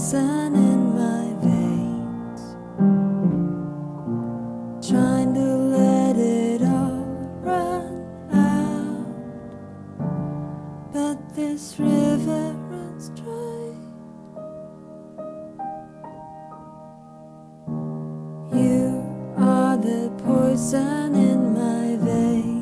poison in my veins, trying to let it all run out, but this river runs dry. You are the poison in my veins.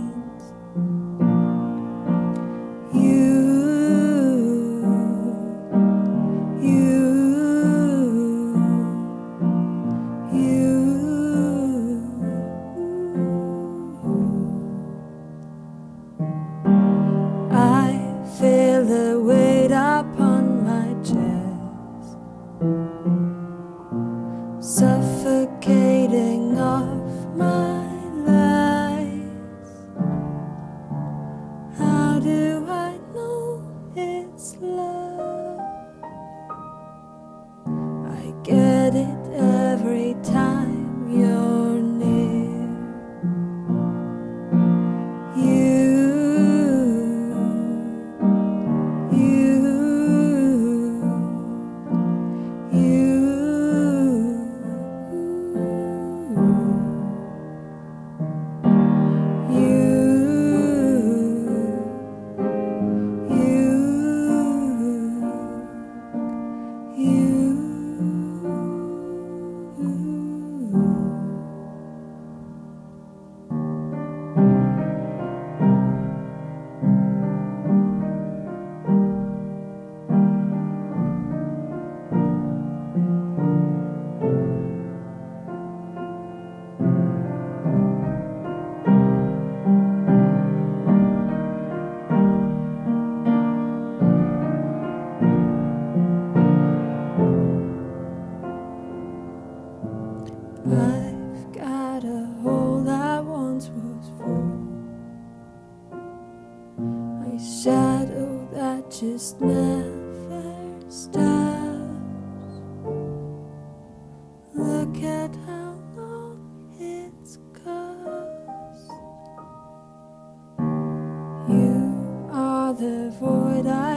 Feel the weight upon my chest, suffocating off my lies. How do I know it's love? I get it every time you're near. I've got a hole that once was full, a shadow that just never stops. Look at how long it's cost. You are the void I